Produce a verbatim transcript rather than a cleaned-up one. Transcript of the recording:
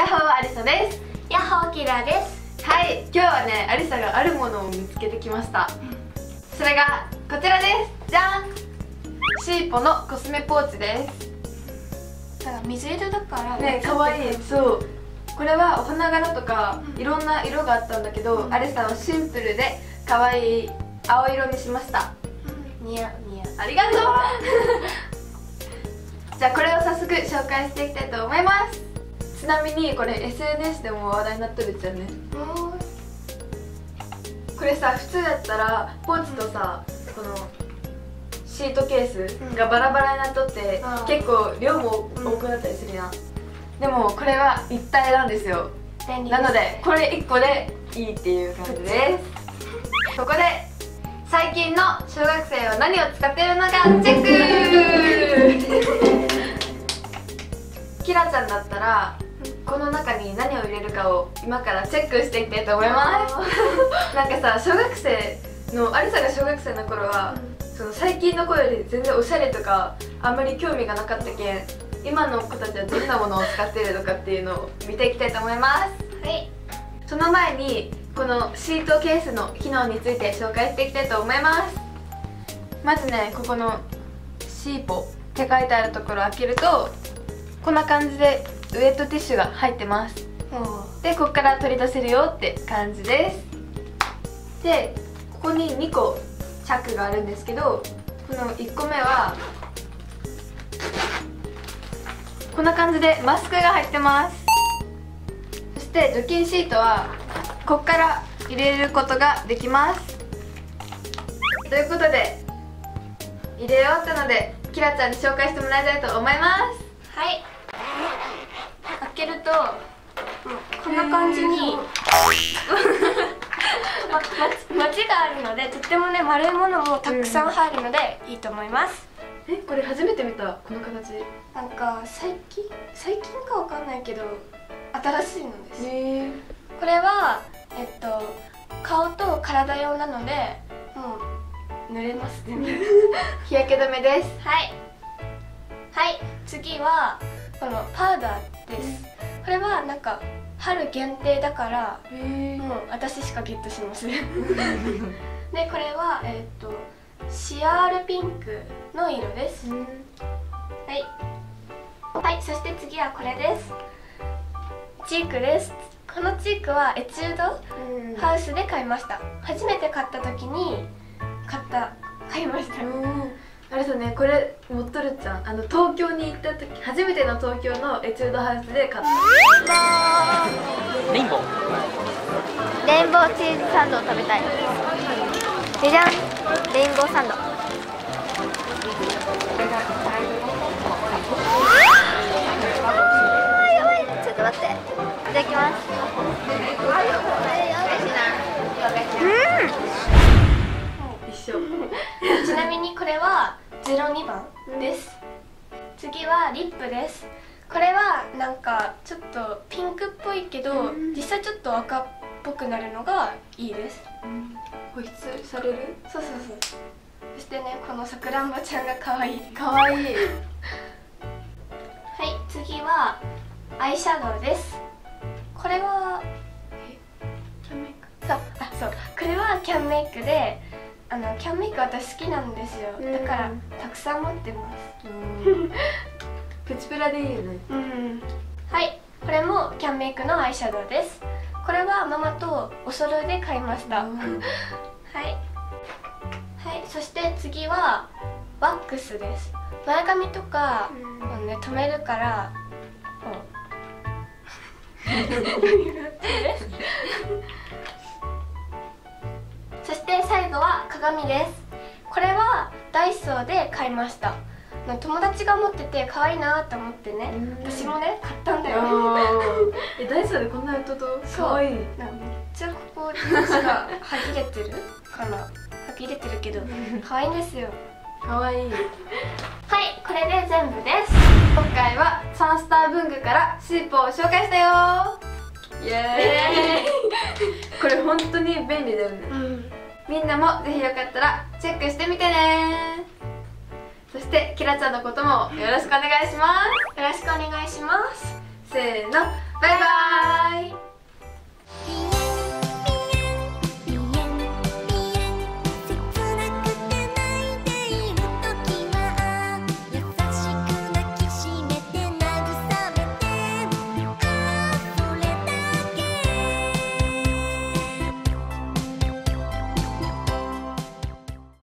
ヤッホーアリサです。 ヤッホーキラです。 はい、今日はね、アリサがあるものを見つけてきました。それがこちらです。じゃん、シーポのコスメポーチです。 なんか水色だからね、かわいい。そう、これはお花柄とかいろんな色があったんだけど、うん、アリサはシンプルでかわいい青色にしました。 似合う似合う。 ありがとうじゃあこれを早速紹介していきたいと思います。ちなみにこれ エスエヌエス でも話題になってるじゃんね。これさ、普通だったらポーチとさ、このシートケースがバラバラになっとって、うん、結構量も多くなったりするやん、うん、でもこれは一体なんですよ。なのでこれいっこでいいっていう感じです。ここで最近の小学生は何を使っているのかチェックキラちゃんだったらこの中に何を入れるかを今からチェックしていきたいと思いますなんかさ、小学生のアリサが小学生の頃は、うん、その最近の子より全然おしゃれとかあんまり興味がなかったけん、今の子たちはどんなものを使っているのかっていうのを見ていきたいと思います。はい、その前にこのシートケースの機能について紹介していきたいと思います。まずね、ここのシーポって書いてあるところを開けるとこんな感じでウエットティッシュが入ってます。で、ここから取り出せるよって感じです。で、ここににこチャックがあるんですけど、このいっこめはこんな感じでマスクが入ってます。そして除菌シートはここから入れることができます。ということで入れ終わったのでキラちゃんに紹介してもらいたいと思います。はい、開けるとこんな感じにまちがあるので、とってもね丸いものもたくさん入るのでいいと思います。 うん、え、これ初めて見た、この形。 なんか最近最近かわかんないけど新しいのです。へー。これはえっと顔と体用なのでもう濡れますね日焼け止めです。 はいはい、次はこのパウダーです。これはなんか春限定だからもう私しかゲットしませんで、これはえっとシアールピンクの色です。はいはい、そして次はこれです。チークです。このチークはエチュードハウスで買いました。初めて買った時に買った買いました。 あれさね、これ持っとるじゃん。あの東京に行った時、初めての東京のエチュードハウスで買った。 レインボーレインボーチーズサンドを食べたい。じゃじゃん、レインボーサンド。あーやばい、ちょっと待って。いただきます。 うん、一緒ちなみにこれはゼロにばんです。次はリップです。これはなんかちょっとピンクっぽいけど実際ちょっと赤っぽくなるのがいいです。 保湿される。 そうそうそう。そしてね、このさくらんぼちゃんがかわいい。 かわいいはい、 次はアイシャドウです。これはキャンメイク。 そう、あ、そう、これはキャンメイクで、あのキャンメイク私好きなんですよ。だからたくさん持ってます。 プチプラでいいよね。 うん、はい、これもキャンメイクのアイシャドウです。これはママとお揃いで買いました。はいはい、そして次はワックスです。前髪とかをね留めるからそして最後は鏡です。これはダイソーで買いました。友達が持ってて可愛いなと思ってね、私もね買ったんだよえ、ダイソーでこんな歌と可愛い。めっちゃここ足がはぎれてるかな、はぎれてるけど可愛いんですよ。 可愛い。はい、 これで全部です。 今回はサンスター文具からシーポを紹介したよ。イエーイこれ本当に便利だよね。うん、みんなもぜひよかったらチェックしてみてね。そしてキラちゃんのこともよろしくお願いします。 よろしくお願いします。 せーの。